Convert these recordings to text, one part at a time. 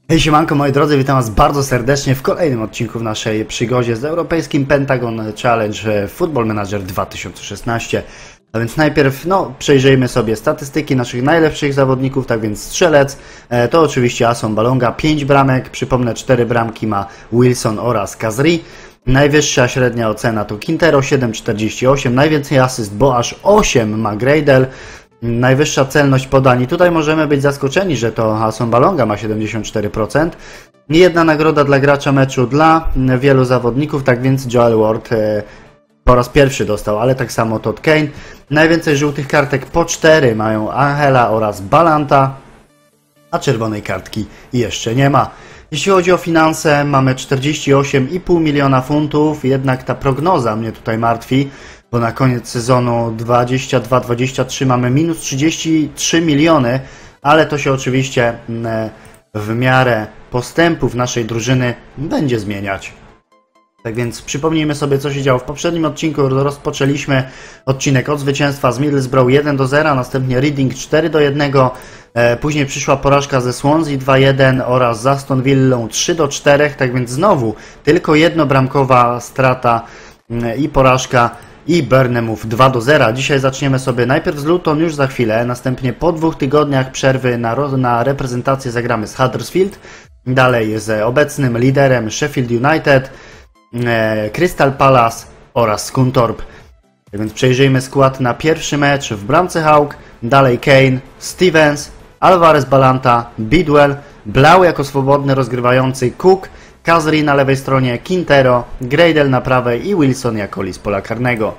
Hej siemanko moi drodzy, witam was bardzo serdecznie w kolejnym odcinku w naszej przygodzie z europejskim Pentagon Challenge Football Manager 2016. A więc najpierw przejrzyjmy sobie statystyki naszych najlepszych zawodników, tak więc strzelec to oczywiście Asson Balonga, 5 bramek, przypomnę 4 bramki ma Wilson oraz Kazri. Najwyższa średnia ocena to Quintero 7,48, najwięcej asyst, bo aż 8 ma Gradel. Najwyższa celność podań. I tutaj możemy być zaskoczeni, że to Asson Balonga ma 74%. Jedna nagroda dla gracza meczu dla wielu zawodników, tak więc Joel Ward po raz pierwszy dostał, ale tak samo Todd Kane. Najwięcej żółtych kartek po 4 mają Angela oraz Balanta, a czerwonej kartki jeszcze nie ma. Jeśli chodzi o finanse, mamy 48,5 miliona funtów, jednak ta prognoza mnie tutaj martwi, bo na koniec sezonu 22-23 mamy minus 33 miliony, ale to się oczywiście w miarę postępów naszej drużyny będzie zmieniać. Tak więc przypomnijmy sobie, co się działo w poprzednim odcinku. Rozpoczęliśmy odcinek od zwycięstwa z Middlesbrough 1-0, następnie Reading 4-1, później przyszła porażka ze Swansea 2-1 oraz z Aston Villą 3-4, tak więc znowu tylko jednobramkowa strata i porażka i Bournemouth 2-0. Dzisiaj zaczniemy sobie najpierw z Luton już za chwilę, następnie po 2 tygodniach przerwy na reprezentację zagramy z Huddersfield, dalej z obecnym liderem Sheffield United, Crystal Palace oraz Scunthorpe. Tak więc przejrzyjmy skład na pierwszy mecz. W bramce Hawk, dalej Kane, Stevens, Alvarez, Balanta, Bidwell, Blau jako swobodny rozgrywający, Cook, Kazri na lewej stronie, Quintero, Gradel na prawej i Wilson jako lis pola karnego.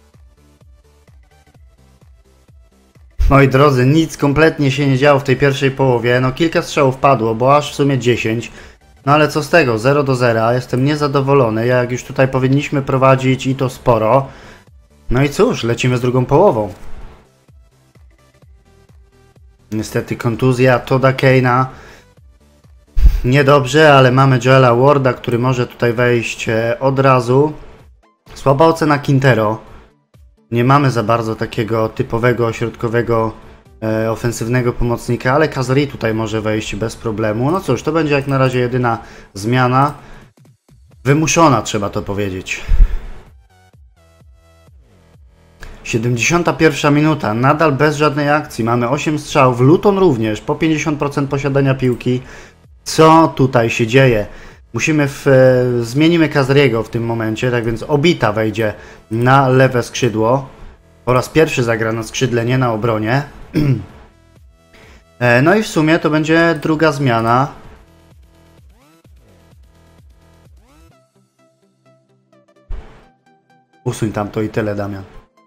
Moi drodzy, nic kompletnie się nie działo w tej pierwszej połowie. Kilka strzałów padło, bo aż w sumie 10. Ale co z tego? 0-0. Jestem niezadowolony. Jak już tutaj powinniśmy prowadzić i to sporo. No i cóż, lecimy z drugą połową. Niestety kontuzja Todda Kane'a. Niedobrze, ale mamy Joela Warda, który może tutaj wejść od razu. Słaba ocena Quintero. Nie mamy za bardzo takiego typowego, środkowego, ofensywnego pomocnika, ale Kazri tutaj może wejść bez problemu. No cóż, to będzie jak na razie jedyna zmiana. Wymuszona, trzeba to powiedzieć. 71 minuta, nadal bez żadnej akcji. Mamy 8 strzałów, Luton również, po 50% posiadania piłki. Co tutaj się dzieje? Zmienimy Kazriego w tym momencie, tak więc Obita wejdzie na lewe skrzydło. Po raz pierwszy zagra na skrzydle, nie na obronie. No i w sumie to będzie druga zmiana. Usuń tam to i tyle, Damian.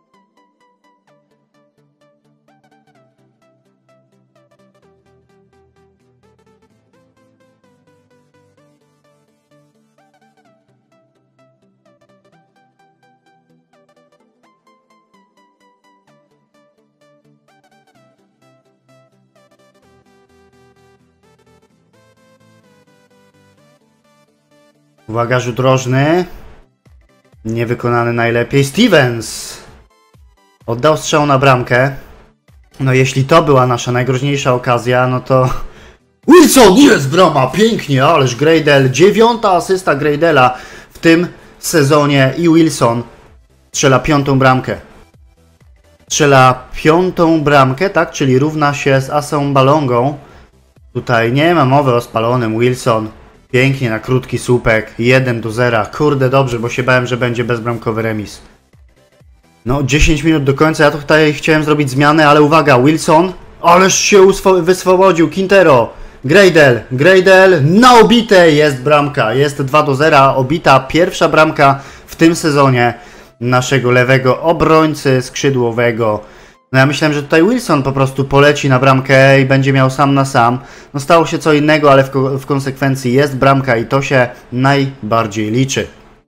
Uwaga, rzut rożny. Niewykonany najlepiej. Stevens oddał strzał na bramkę. No jeśli to była nasza najgroźniejsza okazja, no to... Wilson! Jest brama! Pięknie! Ależ Gradel. 9. asysta Gradela w tym sezonie i Wilson strzela 5. bramkę. Strzela 5. bramkę, tak? Czyli równa się z Asson Balongą. Tutaj nie ma mowy o spalonym. Wilson pięknie na krótki słupek, 1-0. Kurde, dobrze, bo się bałem, że będzie bezbramkowy remis. 10 minut do końca. Ja tutaj chciałem zrobić zmianę, ale uwaga, Wilson. Ależ się wyswobodził. Quintero. Gradel na obite. Jest bramka. Jest 2-0. Obita. Pierwsza bramka w tym sezonie naszego lewego obrońcy skrzydłowego. Ja myślałem, że tutaj Wilson po prostu poleci na bramkę i będzie miał sam na sam. Stało się co innego, ale w konsekwencji jest bramka i to się najbardziej liczy.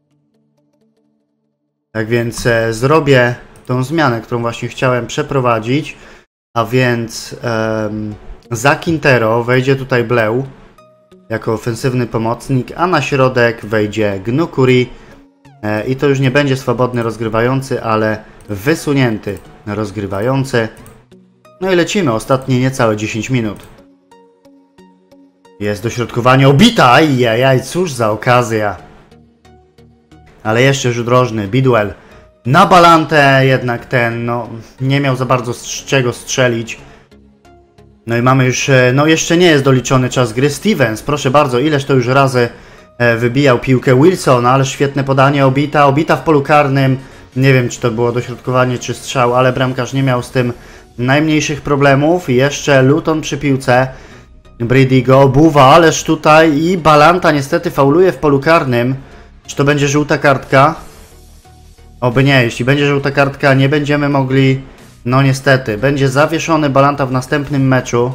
Tak więc zrobię tą zmianę, którą właśnie chciałem przeprowadzić. A więc za Quintero wejdzie tutaj Bleu jako ofensywny pomocnik, a na środek wejdzie Gnukuri. I to już nie będzie swobodny rozgrywający, ale wysunięty rozgrywający. No i lecimy ostatnie niecałe 10 minut. Jest dośrodkowanie obita, ajajaj, cóż za okazja. Ale jeszcze rzut rożny, Bidwell. Na Balantę jednak ten, no, nie miał za bardzo z czego strzelić. No i mamy już, no jeszcze nie jest doliczony czas gry. Stevens, proszę bardzo, ileż to już razy wybijał piłkę Wilson, ale świetne podanie, obita w polu karnym. Nie wiem, czy to było dośrodkowanie, czy strzał, ale bramkarz nie miał z tym najmniejszych problemów. I jeszcze Luton przy piłce. Brady go obuwa, ależ tutaj i Balanta niestety fauluje w polu karnym. Czy to będzie żółta kartka? Oby nie, jeśli będzie żółta kartka, nie będziemy mogli... No niestety, będzie zawieszony Balanta w następnym meczu.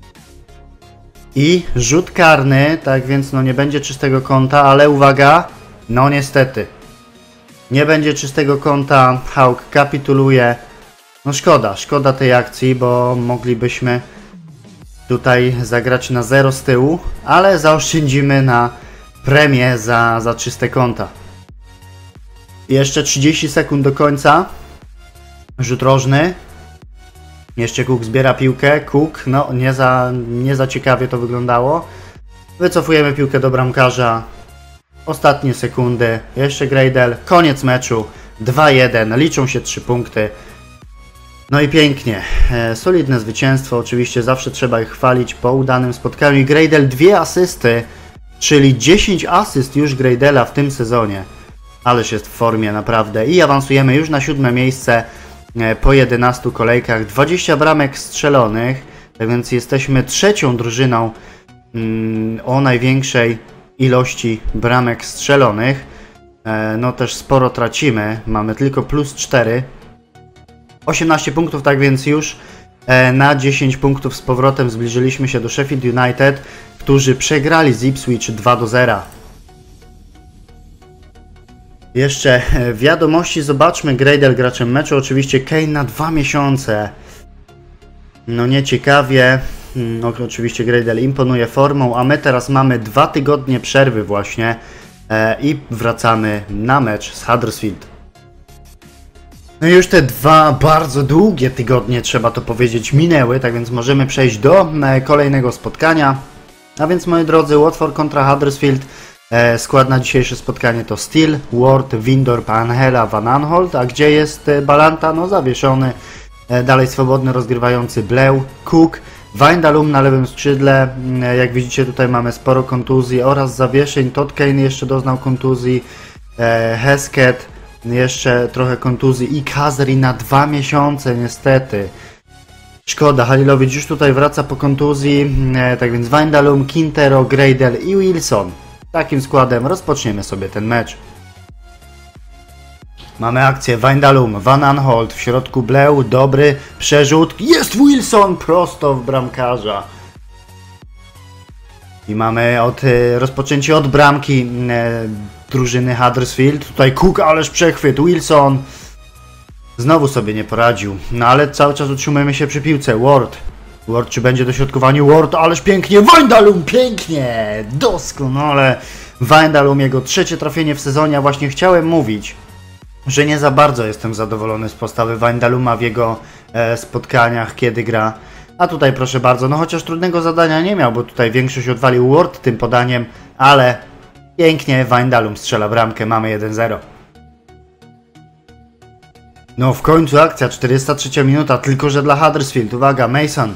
I rzut karny, tak więc no nie będzie czystego kąta, ale uwaga, no niestety. Nie będzie czystego kąta, Hawk kapituluje. No szkoda tej akcji, bo moglibyśmy tutaj zagrać na 0 z tyłu, ale zaoszczędzimy na premię za czyste kąta. Jeszcze 30 sekund do końca. Rzut rożny. Jeszcze Cook zbiera piłkę. Cook, no nie za ciekawie to wyglądało. Wycofujemy piłkę do bramkarza. Ostatnie sekundy. Jeszcze Gradel. Koniec meczu. 2-1. Liczą się 3 punkty. No i pięknie. Solidne zwycięstwo. Oczywiście zawsze trzeba ich chwalić po udanym spotkaniu. I Gradel 2 asysty. Czyli 10 asyst już Gradela w tym sezonie. Ależ jest w formie naprawdę. I awansujemy już na 7 miejsce po 11 kolejkach. 20 bramek strzelonych. Tak więc jesteśmy trzecią drużyną o największej ilości bramek strzelonych. No też sporo tracimy. Mamy tylko +4. 18 punktów, tak więc już na 10 punktów z powrotem zbliżyliśmy się do Sheffield United, którzy przegrali z Ipswich 2-0. Jeszcze wiadomości, zobaczmy. Gradel graczem meczu, oczywiście Kane na 2 miesiące. No nieciekawie. No, oczywiście Gradel imponuje formą, a my teraz mamy 2 tygodnie przerwy właśnie i wracamy na mecz z Huddersfield. No i już te 2 bardzo długie tygodnie, trzeba to powiedzieć, minęły, tak więc możemy przejść do kolejnego spotkania. A więc moi drodzy, Watford kontra Huddersfield. Skład na dzisiejsze spotkanie to Steele, Ward, Windorp, Angela, Van Aanholt. A gdzie jest Balanta? No zawieszony. Dalej swobodny rozgrywający Bleu, Cook, Wijnaldum na lewym skrzydle. Jak widzicie, tutaj mamy sporo kontuzji oraz zawieszeń. Todd Kane jeszcze doznał kontuzji. Hesketh jeszcze trochę kontuzji i Kazri na 2 miesiące niestety. Szkoda, Halilowicz już tutaj wraca po kontuzji. Tak więc Wijnaldum, Quintero, Gradel i Wilson. Takim składem rozpoczniemy sobie ten mecz. Mamy akcję Wijnaldum, Van Aanholt, w środku Bleu, dobry przerzut. Jest Wilson prosto w bramkarza. I mamy rozpoczęcie od bramki drużyny Huddersfield. Tutaj Cook, ależ przechwyt, Wilson. Znowu sobie nie poradził. No ale cały czas utrzymujemy się przy piłce. Ward, czy będzie dośrodkowanie? Ward, ależ pięknie! Wijnaldum, pięknie! Doskonale! Wijnaldum, jego 3. trafienie w sezonie. A właśnie chciałem mówić, że nie za bardzo jestem zadowolony z postawy Wijnalduma w jego spotkaniach, kiedy gra. A tutaj proszę bardzo, no chociaż trudnego zadania nie miał, bo tutaj większość odwalił Ward tym podaniem, ale pięknie Wijnaldum strzela bramkę, mamy 1-0. No w końcu akcja, 43 minuta, tylko że dla Huddersfield. Uwaga, Mason,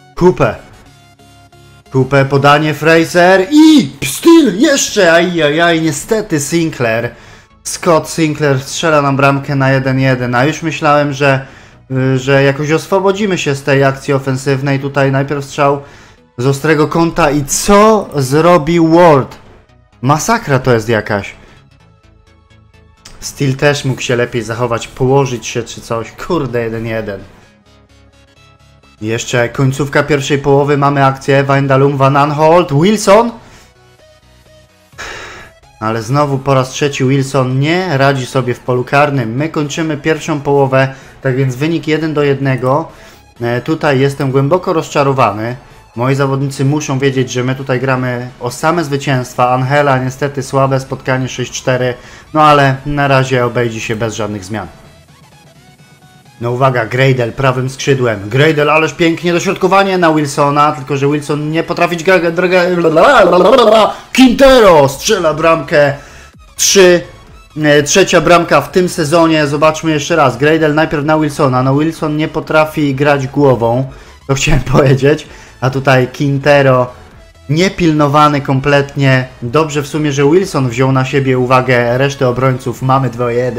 Coupe, podanie Fraser i Steele jeszcze, ajajaj, niestety Scott Sinclair strzela nam bramkę na 1-1, a już myślałem, że jakoś oswobodzimy się z tej akcji ofensywnej. Tutaj najpierw strzał z ostrego kąta i co zrobił Ward? Masakra to jest jakaś. Steele też mógł się lepiej zachować, położyć się czy coś. Kurde, 1-1. Jeszcze końcówka pierwszej połowy, mamy akcję Wijnaldum, Van Aanholt, Wilson. Ale znowu po raz trzeci Wilson nie radzi sobie w polu karnym. My kończymy pierwszą połowę, tak więc wynik 1-1. Tutaj jestem głęboko rozczarowany. Moi zawodnicy muszą wiedzieć, że my tutaj gramy o same zwycięstwa. Angela niestety słabe spotkanie 6-4, no ale na razie obejdzie się bez żadnych zmian. No uwaga, Gradel prawym skrzydłem. Gradel, ależ pięknie dośrodkowanie na Wilsona, tylko że Wilson nie potrafi... Quintero strzela bramkę. Trzecia bramka w tym sezonie. Zobaczmy jeszcze raz. Gradel najpierw na Wilsona. No Wilson nie potrafi grać głową. To chciałem powiedzieć. A tutaj Quintero niepilnowany kompletnie. Dobrze w sumie, że Wilson wziął na siebie uwagę reszty obrońców. Mamy 2-1.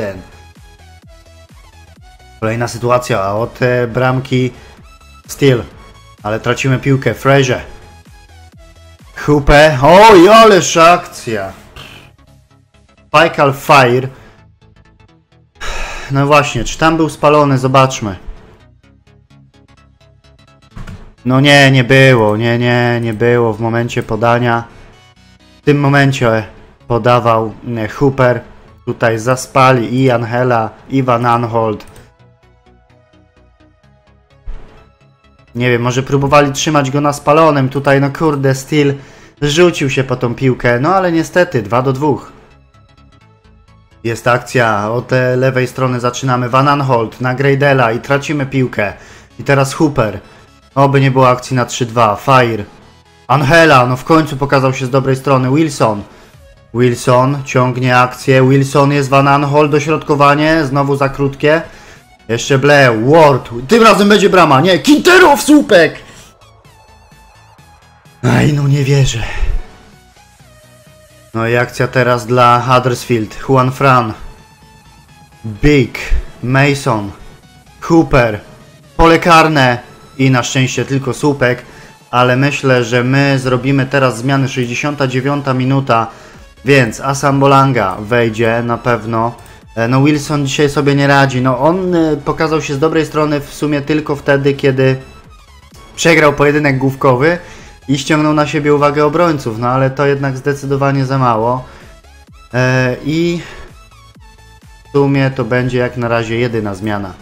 Kolejna sytuacja, a od bramki Steele, ale tracimy piłkę. Fraser, Hooper, oj, ależ akcja. Michael Fire. No właśnie, czy tam był spalony? Zobaczmy. No nie było, nie było w momencie podania. W tym momencie podawał Hooper. Tutaj zaspali i Angela, i Van Aanholt. Nie wiem, może próbowali trzymać go na spalonym. Tutaj, no kurde, Steele rzucił się po tą piłkę. No ale niestety, 2-2. Jest akcja. Od lewej strony zaczynamy. Van Aanholt na Gradela i tracimy piłkę. I teraz Hooper. Oby nie było akcji na 3-2. Fire. Angela, no w końcu pokazał się z dobrej strony. Wilson ciągnie akcję. Wilson jest Van Aanholt. Dośrodkowanie. Znowu za krótkie. Jeszcze Blair, Ward, tym razem będzie brama, nie, Quintero w słupek! Aj, no nie wierzę. No i akcja teraz dla Huddersfield, Juan Fran, Big, Mason, Hooper, pole karne i na szczęście tylko słupek, ale myślę, że my zrobimy teraz zmiany, 69 minuta, więc Asambolanga wejdzie na pewno. No Wilson dzisiaj sobie nie radzi, no on pokazał się z dobrej strony w sumie tylko wtedy, kiedy przegrał pojedynek główkowy i ściągnął na siebie uwagę obrońców, no ale to jednak zdecydowanie za mało. I w sumie to będzie jak na razie jedyna zmiana.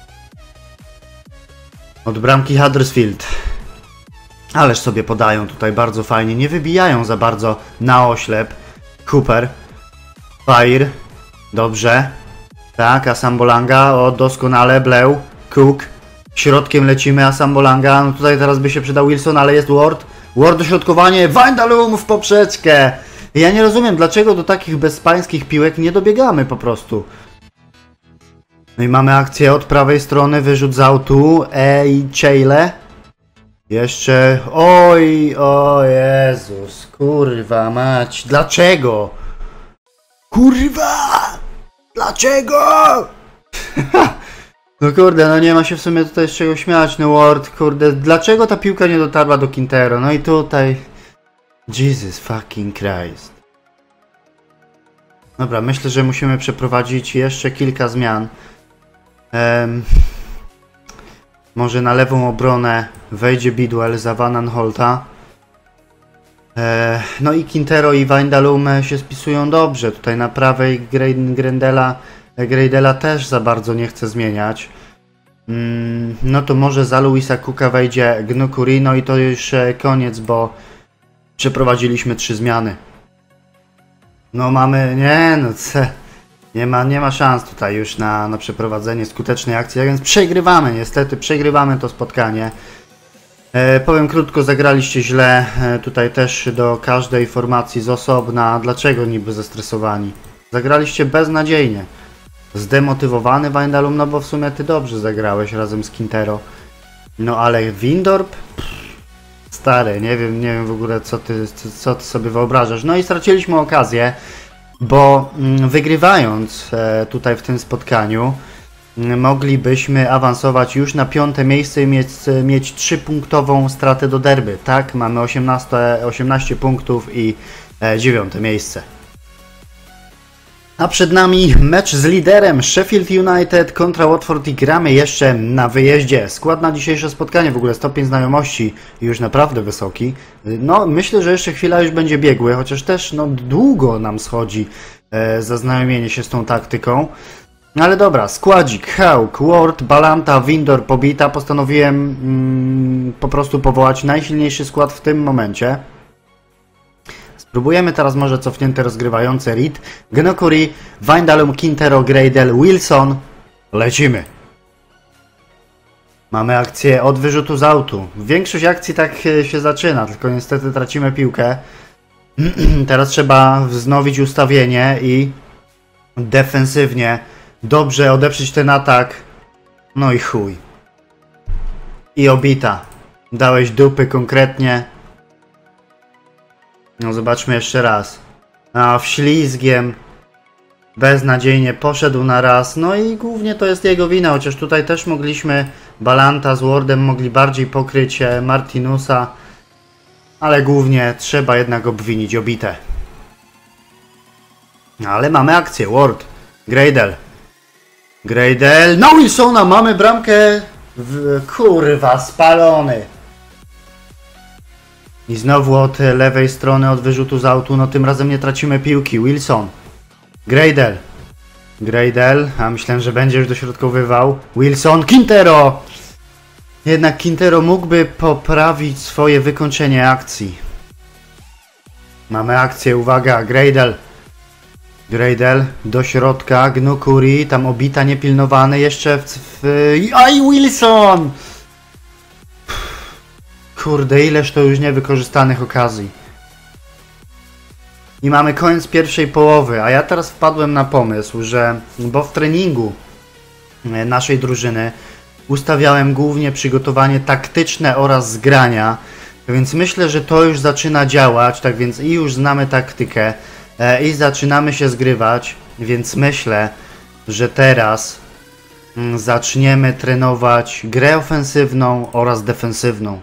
Od bramki Huddersfield. Ależ sobie podają tutaj bardzo fajnie, nie wybijają za bardzo na oślep. Hooper, Fire. Dobrze. Tak, Asambolanga. O, doskonale. Bleu. Cook. Środkiem lecimy. Asambolanga. No tutaj teraz by się przydał Wilson, ale jest Ward. Ward dośrodkowanie. Wijnaldum w poprzeczkę. Ja nie rozumiem, dlaczego do takich bezpańskich piłek nie dobiegamy po prostu. No i mamy akcję od prawej strony. Wyrzut z autu. Chale. Jeszcze. Oj, o Jezus. Kurwa mać. Dlaczego? Kurwa! Dlaczego? No kurde, no nie ma się w sumie tutaj z czego śmiać, no Ward, kurde, dlaczego ta piłka nie dotarła do Quintero? No i tutaj... Jesus fucking Christ. Dobra, myślę, że musimy przeprowadzić jeszcze kilka zmian. Może na lewą obronę wejdzie Bidwell za Van Aanholta. No i Quintero i Wijnaldum się spisują dobrze. Tutaj na prawej Gradela też za bardzo nie chce zmieniać. No to może za Louisa Cooka wejdzie Gnukuri. No i to już koniec, bo przeprowadziliśmy 3 zmiany. No mamy... Nie ma szans tutaj już na przeprowadzenie skutecznej akcji, więc przegrywamy niestety. Przegrywamy to spotkanie. Powiem krótko, zagraliście źle, tutaj też do każdej formacji z osobna. Dlaczego niby zestresowani? Zagraliście beznadziejnie. Zdemotywowany Wijnaldum, no bo w sumie ty dobrze zagrałeś razem z Quintero. No ale Windorp? Stary, nie wiem w ogóle co ty sobie wyobrażasz. No i straciliśmy okazję, bo wygrywając tutaj w tym spotkaniu moglibyśmy awansować już na 5. miejsce i mieć 3-punktową stratę do derby. Tak, mamy 18 punktów i 9. miejsce. A przed nami mecz z liderem Sheffield United kontra Watford i gramy jeszcze na wyjeździe. Skład na dzisiejsze spotkanie, w ogóle stopień znajomości już naprawdę wysoki. No myślę, że jeszcze chwila już będzie biegły, chociaż też no długo nam schodzi zaznajomienie się z tą taktyką. Ale dobra, składzik, Hawk, Ward, Balanta, Windor, Pobita. Postanowiłem po prostu powołać najsilniejszy skład w tym momencie. Spróbujemy teraz może cofnięte rozgrywające Reed, Gnukuri, Wijnaldum, Quintero, Gradel, Wilson. Lecimy. Mamy akcję od wyrzutu z autu. Większość akcji tak się zaczyna, tylko niestety tracimy piłkę. Teraz trzeba wznowić ustawienie i defensywnie dobrze odeprzeć ten atak. No i chuj. I obita. Dałeś dupy konkretnie. No zobaczmy jeszcze raz. A wślizgiem. Beznadziejnie poszedł na raz. No i głównie to jest jego wina, chociaż tutaj też mogliśmy Ballanta z Wardem mogli bardziej pokryć Martinusa. Ale głównie trzeba jednak obwinić obite. Ale mamy akcję. Ward. Gradel. Gradel. No Wilsona. Mamy bramkę. Kurwa, spalony. I znowu od lewej strony, od wyrzutu z autu. No tym razem nie tracimy piłki. Wilson. Gradel. Gradel. A myślałem, że będzie już dośrodkowywał. Wilson. Quintero. Jednak Quintero mógłby poprawić swoje wykończenie akcji. Mamy akcję. Uwaga. Gradel. Gradel do środka. Gnukuri. Tam obita, niepilnowany. Jeszcze Aj, Wilson! Kurde, ileż to już niewykorzystanych okazji. I mamy koniec pierwszej połowy, a ja teraz wpadłem na pomysł, że bo w treningu naszej drużyny ustawiałem głównie przygotowanie taktyczne oraz zgrania, więc myślę, że to już zaczyna działać, tak więc i już znamy taktykę i zaczynamy się zgrywać, więc myślę, że teraz zaczniemy trenować grę ofensywną oraz defensywną.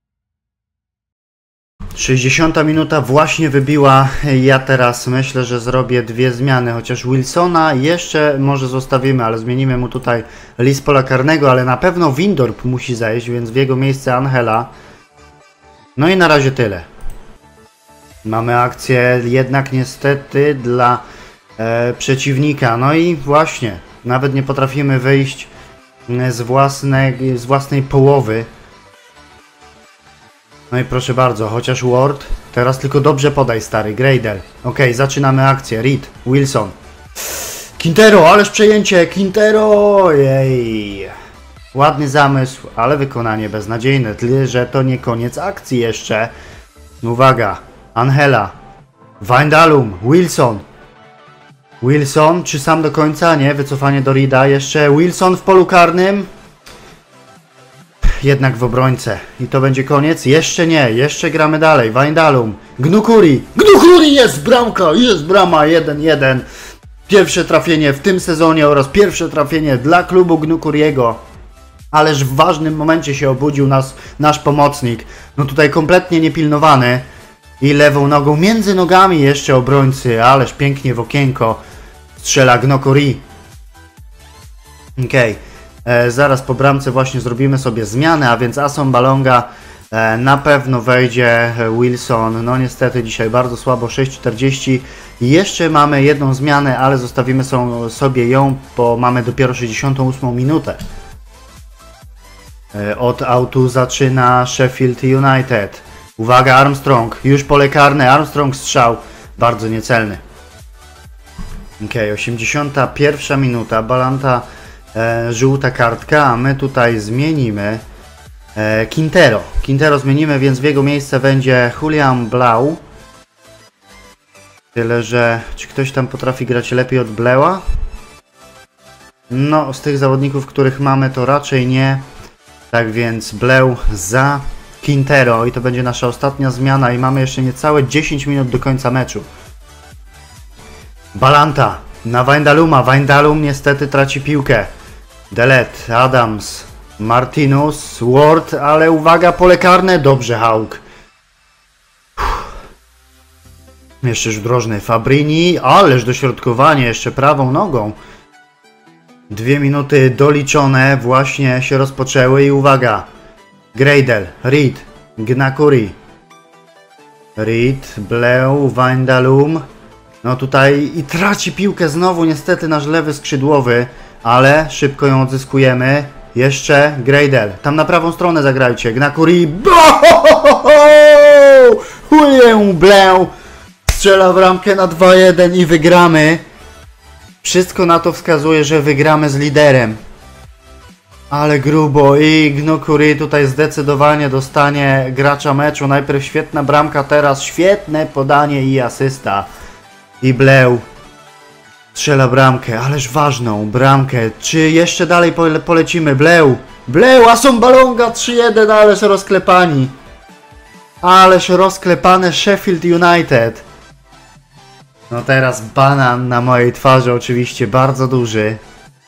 60 minuta właśnie wybiła. Ja teraz myślę, że zrobię dwie zmiany, chociaż Wilsona jeszcze może zostawimy, ale zmienimy mu tutaj list pola karnego, ale na pewno Windorp musi zejść, więc w jego miejsce Angela. No i na razie tyle. Mamy akcję jednak niestety dla przeciwnika. No i właśnie, nawet nie potrafimy wyjść z własnej połowy. No i proszę bardzo, chociaż Ward, teraz tylko dobrze podaj stary, Gradel. Okej, zaczynamy akcję, Reed, Wilson. Quintero, ależ przejęcie, Quintero, jej. Ładny zamysł, ale wykonanie beznadziejne, tyle że to nie koniec akcji jeszcze. Uwaga, Angela, Wijnaldum, Wilson. Wilson, czy sam do końca? Nie, wycofanie do Reeda, jeszcze Wilson w polu karnym. Jednak w obrońcę. I to będzie koniec? Jeszcze nie, jeszcze gramy dalej. Wijnaldum, Gnukuri. Gnukuri, jest bramka, jest brama 1-1. Pierwsze trafienie w tym sezonie oraz pierwsze trafienie dla klubu Gnukuriego. Ależ w ważnym momencie się obudził nasz pomocnik. No tutaj kompletnie niepilnowany. I lewą nogą między nogami jeszcze obrońcy. Ależ pięknie w okienko strzela Gnukuri. Okej. Zaraz po bramce właśnie zrobimy sobie zmianę, a więc Asson Balonga na pewno wejdzie. Wilson, no niestety dzisiaj bardzo słabo, 6:40. Jeszcze mamy jedną zmianę, ale zostawimy sobie ją, bo mamy dopiero 68 minutę. Od autu zaczyna Sheffield United. Uwaga, Armstrong, już pole karne, Armstrong strzał, bardzo niecelny. Okej, 81 minuta, Ballanta żółta kartka, a my tutaj zmienimy Quintero. Quintero zmienimy, więc w jego miejsce będzie Julian Blau. Tyle, że czy ktoś tam potrafi grać lepiej od Bleua? No, z tych zawodników, których mamy, to raczej nie. Tak więc Bleu za Quintero i to będzie nasza ostatnia zmiana i mamy jeszcze niecałe 10 minut do końca meczu. Ballanta na Wijnalduma. Wijnaldum niestety traci piłkę. Delet, Adams, Martinus, Ward, ale uwaga, pole karne, dobrze Hawk. Jeszcze rzut rożny, Fabrini, ależ dośrodkowanie jeszcze prawą nogą. 2 minuty doliczone właśnie się rozpoczęły i uwaga, Gradel, Reed, Gnakuri, Reed, Bleu, Wijnaldum. No tutaj i traci piłkę znowu niestety nasz lewy skrzydłowy, ale szybko ją odzyskujemy. Jeszcze Gradel. Tam na prawą stronę zagrajcie. Gnakuri. William Bleu strzela w ramkę na 2-1 i wygramy. Wszystko na to wskazuje, że wygramy z liderem. Ale grubo i Gnukuri tutaj zdecydowanie dostanie gracza meczu. Najpierw świetna bramka, teraz świetne podanie i asysta. I Bleu strzela bramkę, ależ ważną bramkę. Czy jeszcze dalej polecimy? Bleu, Assombalonga 3-1, ależ rozklepani. Ależ rozklepane Sheffield United. No teraz banan na mojej twarzy oczywiście, bardzo duży.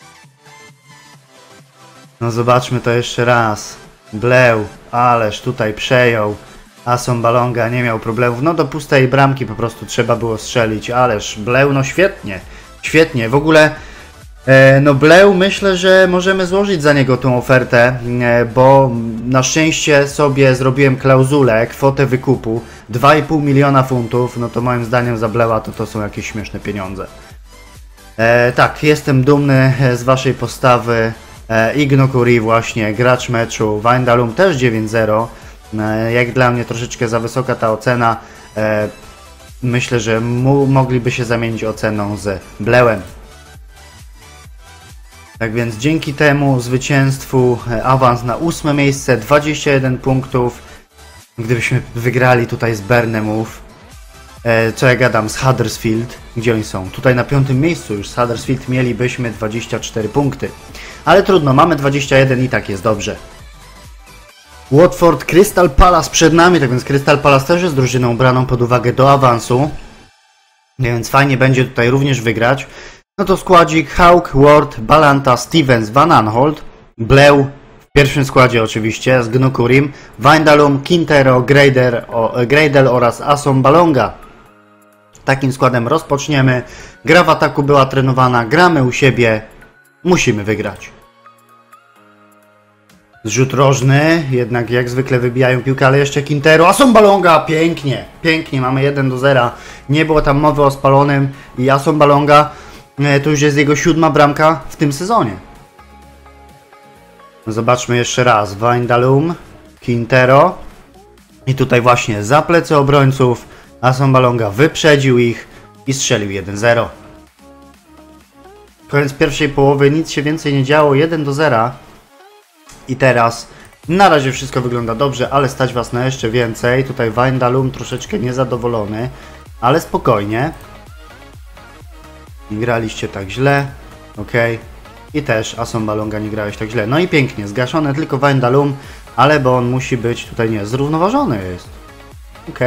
No zobaczmy to jeszcze raz. Bleu, ależ tutaj przejął. Assombalonga nie miał problemów. No do pustej bramki po prostu trzeba było strzelić. Ależ Bleu, no świetnie. Świetnie. W ogóle no Bleu, myślę, że możemy złożyć za niego tą ofertę, bo na szczęście sobie zrobiłem klauzulę, kwotę wykupu 2,5 miliona funtów. No to moim zdaniem za Bleua to są jakieś śmieszne pieniądze. Tak, jestem dumny z waszej postawy. Gnukuri właśnie, gracz meczu, Wijnaldum też 9-0, jak dla mnie troszeczkę za wysoka ta ocena, myślę, że mogliby się zamienić oceną z Bleuem. Tak więc dzięki temu zwycięstwu awans na 8. miejsce, 21 punktów, gdybyśmy wygrali tutaj z Bournemouth, co ja gadam, z Huddersfield, gdzie oni są? Tutaj na 5. miejscu już z Huddersfield mielibyśmy 24 punkty. Ale trudno, mamy 21 i tak jest dobrze. Watford, Crystal Palace przed nami, tak więc Crystal Palace też jest drużyną braną pod uwagę do awansu. Więc fajnie będzie tutaj również wygrać. No to składzik: Hawk, Ward, Balanta, Stevens, Van Aanholt, Bleu w pierwszym składzie oczywiście z Gnukurim, Wijnaldum, Quintero, Gradel oraz Assombalonga. Takim składem rozpoczniemy. Gra w ataku była trenowana, gramy u siebie, musimy wygrać. Zrzut rożny, jednak jak zwykle wybijają piłkę, ale jeszcze Quintero, Assombalonga, pięknie, pięknie, mamy 1-0, nie było tam mowy o spalonym i Assombalonga to już jest jego 7. bramka w tym sezonie. Zobaczmy jeszcze raz, Wijnaldum, Quintero i tutaj właśnie za plecy obrońców Assombalonga wyprzedził ich i strzelił 1-0. Koniec pierwszej połowy, nic się więcej nie działo, 1-0. I teraz na razie wszystko wygląda dobrze, ale stać was na jeszcze więcej. Tutaj Wijnaldum troszeczkę niezadowolony, ale spokojnie. Nie graliście tak źle, ok. I też Assombalonga nie grałeś tak źle. No i pięknie, zgaszone tylko Wijnaldum, ale bo on musi być tutaj, nie, zrównoważony jest. Ok.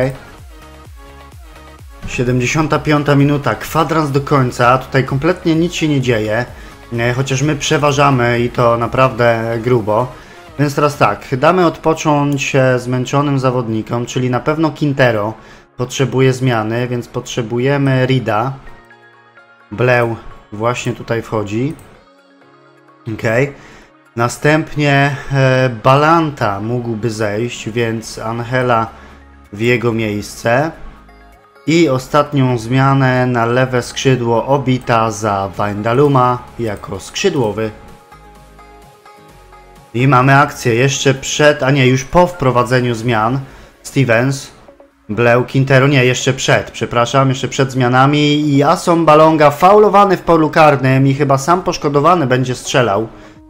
75 minuta, kwadrans do końca, tutaj kompletnie nic się nie dzieje, chociaż my przeważamy i to naprawdę grubo. Więc teraz tak, damy odpocząć zmęczonym zawodnikom, czyli na pewno Quintero potrzebuje zmiany, więc potrzebujemy Rida. Bleu właśnie tutaj wchodzi. Ok. Następnie Balanta mógłby zejść, więc Angela w jego miejsce. I ostatnią zmianę na lewe skrzydło Obita za Wijnalduma jako skrzydłowy. I mamy akcję jeszcze przed, a nie, już po wprowadzeniu zmian. Stevens, Bleu, Quintero, nie, jeszcze przed, przepraszam, jeszcze przed zmianami. I Assombalonga faulowany w polu karnym i chyba sam poszkodowany będzie strzelał.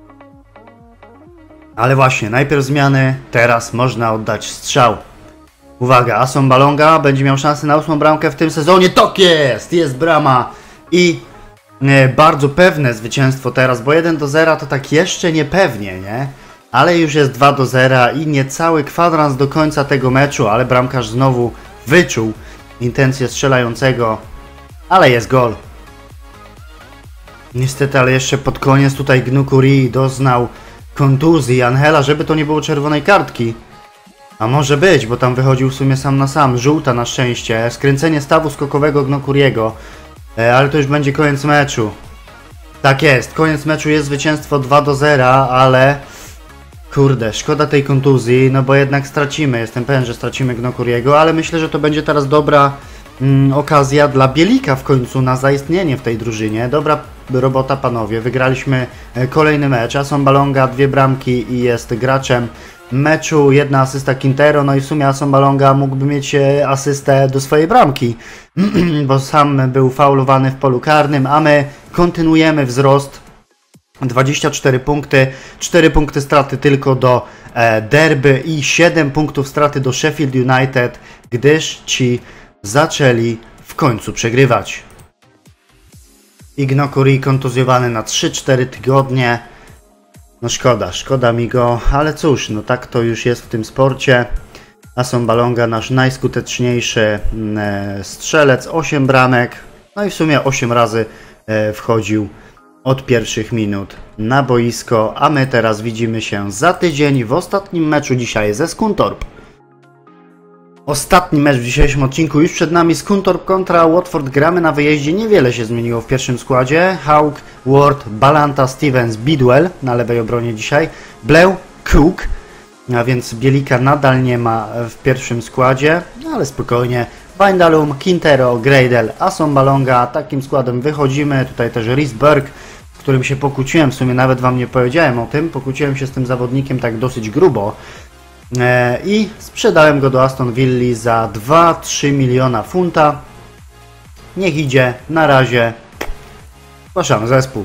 Ale właśnie, najpierw zmiany, teraz można oddać strzał. Uwaga, Assombalonga będzie miał szansę na 8. bramkę w tym sezonie. Tak jest! Jest brama i bardzo pewne zwycięstwo teraz, bo 1-0 to tak jeszcze niepewnie, nie? Ale już jest 2-0 i niecały kwadrans do końca tego meczu, ale bramkarz znowu wyczuł intencję strzelającego, ale jest gol. Niestety, ale jeszcze pod koniec tutaj Gnukuri doznał kontuzji Angela, żeby to nie było czerwonej kartki. A może być, bo tam wychodził w sumie sam na sam. Żółta na szczęście. Skręcenie stawu skokowego Gnukuriego. Ale to już będzie koniec meczu. Tak jest, koniec meczu, jest zwycięstwo 2-0, ale kurde, szkoda tej kontuzji, no bo jednak stracimy. Jestem pewien, że stracimy Gnukuriego, ale myślę, że to będzie teraz dobra okazja dla Bielika w końcu na zaistnienie w tej drużynie. Dobra robota, panowie. Wygraliśmy kolejny mecz. Assombalonga 2 bramki i jest graczem meczu, 1 asysta Quintero, no i w sumie Assombalonga mógłby mieć asystę do swojej bramki, bo sam był faulowany w polu karnym, a my kontynuujemy wzrost 24 punkty, 4 punkty straty tylko do Derby i 7 punktów straty do Sheffield United, gdyż ci zaczęli w końcu przegrywać. Ignokuri kontuzjowany na 3-4 tygodnie. No szkoda mi go, ale cóż, no tak to już jest w tym sporcie. Assombalonga, nasz najskuteczniejszy strzelec, 8 bramek, no i w sumie 8 razy wchodził od pierwszych minut na boisko, a my teraz widzimy się za tydzień w ostatnim meczu dzisiaj ze Scunthorpe. Ostatni mecz w dzisiejszym odcinku już przed nami. Scunthorpe kontra Watford, gramy na wyjeździe, niewiele się zmieniło w pierwszym składzie. Hawk, Ward, Balanta, Stevens, Bidwell na lewej obronie dzisiaj, Blew, Cook, a więc Bielika nadal nie ma w pierwszym składzie, ale spokojnie. Wijnaldum, Quintero, Gradel, Assombalonga, takim składem wychodzimy. Tutaj też Rhys Burke, z którym się pokłóciłem, w sumie nawet wam nie powiedziałem o tym, pokłóciłem się z tym zawodnikiem tak dosyć grubo i sprzedałem go do Aston Villa za 2-3 miliona funta. Niech idzie, na razie zgłaszam zespół.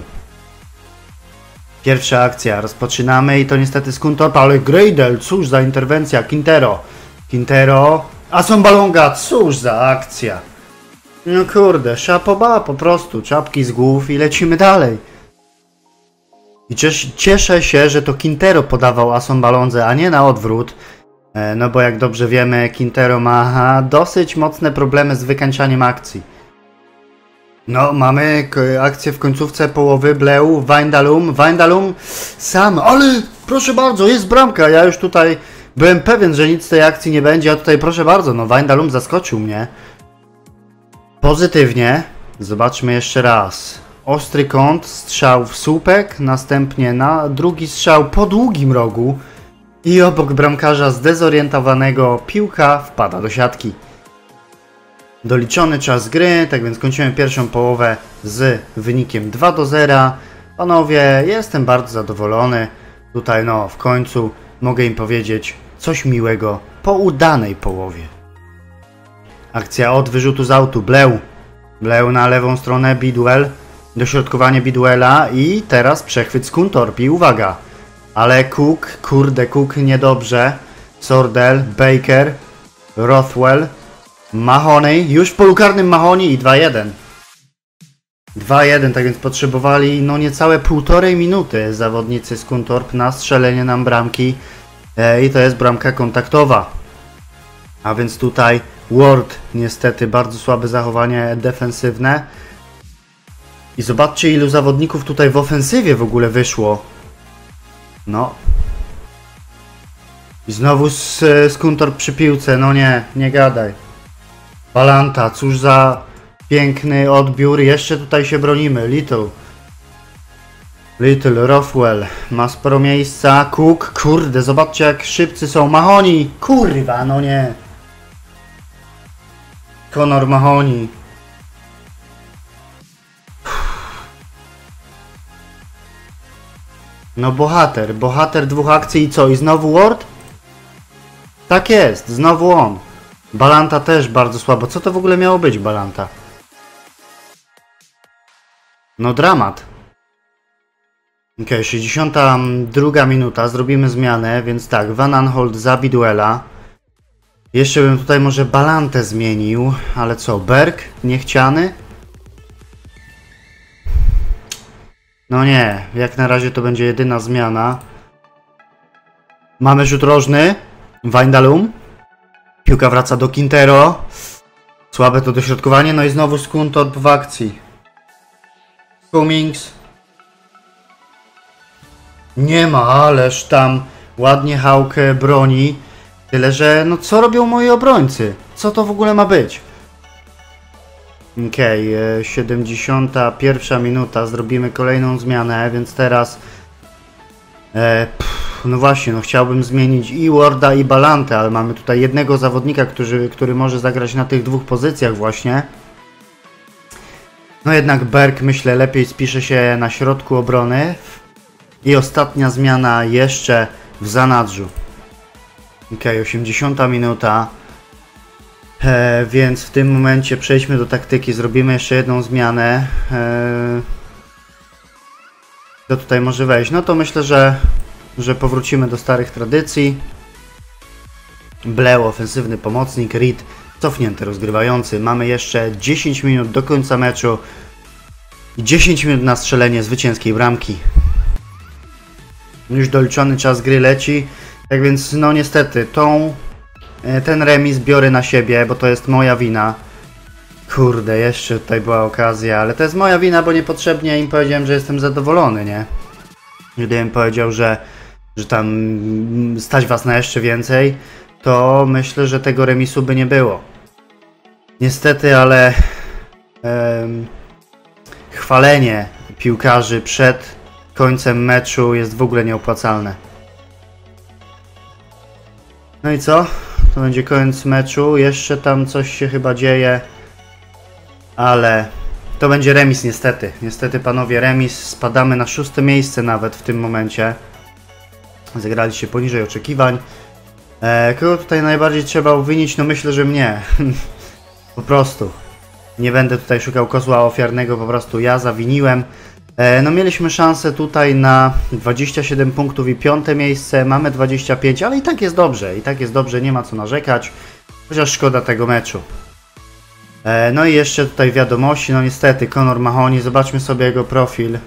Pierwsza akcja, rozpoczynamy i to niestety Scunthorpe, ale Gradel, cóż za interwencja, Quintero, Assombalonga, cóż za akcja. No kurde, chapeau po prostu, czapki z głów i lecimy dalej. I cieszę się, że to Quintero podawał Assombalondze, a nie na odwrót. No bo jak dobrze wiemy, Quintero ma dosyć mocne problemy z wykańczaniem akcji. No, mamy akcję w końcówce połowy, Blew, Wijnaldum sam, ale proszę bardzo, jest bramka, ja już tutaj byłem pewien, że nic z tej akcji nie będzie, a tutaj proszę bardzo, no Wijnaldum zaskoczył mnie. Pozytywnie, zobaczmy jeszcze raz. Ostry kąt, strzał w słupek, następnie na drugi strzał po długim rogu i obok bramkarza zdezorientowanego piłka wpada do siatki. Doliczony czas gry, tak więc kończymy pierwszą połowę z wynikiem 2-0. Panowie, jestem bardzo zadowolony. Tutaj no, w końcu mogę im powiedzieć coś miłego po udanej połowie. Akcja od wyrzutu z autu, Blew na lewą stronę, Bidwell. Dośrodkowanie Bidwella i teraz przechwyt Scunthorpe i uwaga. Ale Cook niedobrze. Sordell, Baker, Rothwell, Mahoney, już w polu karnym Mahoney i 2-1. 2-1, tak więc potrzebowali no niecałe 1,5 minuty zawodnicy Scunthorpe na strzelenie nam bramki i to jest bramka kontaktowa. A więc tutaj Ward, niestety bardzo słabe zachowanie defensywne. I zobaczcie, ilu zawodników tutaj w ofensywie w ogóle wyszło. No. I znowu Scunthorpe przy piłce, no nie gadaj. Balanta, cóż za piękny odbiór, jeszcze tutaj się bronimy, Little, Rothwell, ma sporo miejsca, Cook, kurde, zobaczcie jak szybcy są, Mahoney, kurwa, no nie. Conor Mahoney. No bohater dwóch akcji i co? I znowu Ward? Tak jest, znowu on. Balanta też bardzo słabo. Co to w ogóle miało być, Balanta? No dramat. Ok, 62 minuta, zrobimy zmianę, więc tak, Van Aanholt za Bidwella. Jeszcze bym tutaj może Balantę zmienił, ale co, Berg? Niechciany? No nie, jak na razie to będzie jedyna zmiana. Mamy rzut rożny. Wijnaldum. Piłka wraca do Quintero. Słabe to dośrodkowanie, no i znowu Scunthorpe w akcji. Cummings. Nie ma, ależ tam ładnie Hawk broni. Tyle, że no co robią moi obrońcy? Co to w ogóle ma być? Okej, 71 minuta, zrobimy kolejną zmianę, więc teraz no właśnie, no chciałbym zmienić i Warda i Balantę, ale mamy tutaj jednego zawodnika, który może zagrać na tych dwóch pozycjach właśnie. No jednak Berg, myślę, lepiej spisze się na środku obrony. I ostatnia zmiana jeszcze w zanadrzu. Okej, 80 minuta. Więc w tym momencie przejdźmy do taktyki, zrobimy jeszcze jedną zmianę. Kto tutaj może wejść? No to myślę, że powrócimy do starych tradycji. Bleu, ofensywny pomocnik, Reed, cofnięty rozgrywający. Mamy jeszcze 10 minut do końca meczu i 10 minut na strzelenie zwycięskiej bramki. Już doliczony czas gry leci, tak więc no niestety ten remis biorę na siebie, bo to jest moja wina. Kurde, jeszcze tutaj była okazja, ale to jest moja wina, bo niepotrzebnie im powiedziałem, że jestem zadowolony, nie? Gdybym powiedział, że tam stać was na jeszcze więcej, to myślę, że tego remisu by nie było. Niestety, ale chwalenie piłkarzy przed końcem meczu jest w ogóle nieopłacalne. No i co? To będzie koniec meczu. Jeszcze tam coś się chyba dzieje. Ale to będzie remis niestety. Niestety panowie, remis. Spadamy na 6. miejsce nawet w tym momencie. Zagraliście poniżej oczekiwań. Kogo tutaj najbardziej trzeba obwinić? No myślę, że mnie. Po prostu. Nie będę tutaj szukał kozła ofiarnego, po prostu ja zawiniłem. No mieliśmy szansę tutaj na 27 punktów i 5. miejsce. Mamy 25, ale i tak jest dobrze. I tak jest dobrze, nie ma co narzekać. Chociaż szkoda tego meczu. No i jeszcze tutaj wiadomości. No niestety, Conor Mahoney. Zobaczmy sobie jego profil.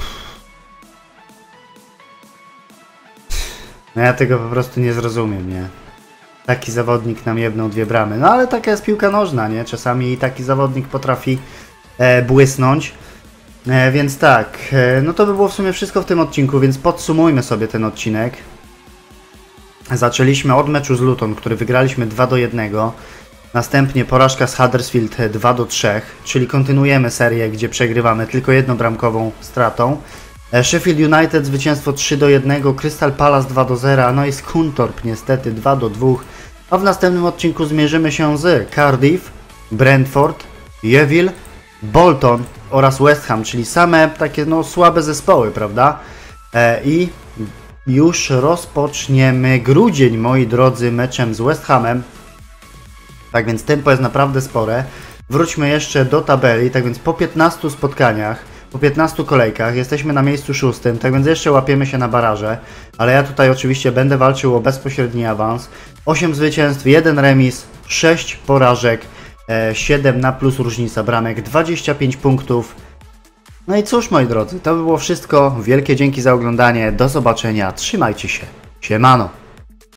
No ja tego po prostu nie zrozumiem, nie? Taki zawodnik nam jebnął 2 bramy. No ale taka jest piłka nożna, nie? Czasami taki zawodnik potrafi błysnąć. Więc tak, no to by było w sumie wszystko w tym odcinku, więc podsumujmy sobie ten odcinek. Zaczęliśmy od meczu z Luton, który wygraliśmy 2-1. Następnie porażka z Huddersfield 2-3, czyli kontynuujemy serię, gdzie przegrywamy tylko jednobramkową stratą. Sheffield United zwycięstwo 3-1, Crystal Palace 2-0, no i Scunthorpe niestety 2-2. A w następnym odcinku zmierzymy się z Cardiff, Brentford, Yeovil, Bolton oraz West Ham, czyli same takie no słabe zespoły, prawda? I już rozpoczniemy grudzień, moi drodzy, meczem z West Hamem. Tak więc tempo jest naprawdę spore. Wróćmy jeszcze do tabeli, tak więc po 15 spotkaniach, po 15 kolejkach jesteśmy na miejscu 6, tak więc jeszcze łapiemy się na baraże, ale ja tutaj oczywiście będę walczył o bezpośredni awans. 8 zwycięstw, 1 remis, 6 porażek, 7 na plus różnica bramek, 25 punktów. No i cóż, moi drodzy, to by było wszystko. Wielkie dzięki za oglądanie, do zobaczenia, trzymajcie się, siemano.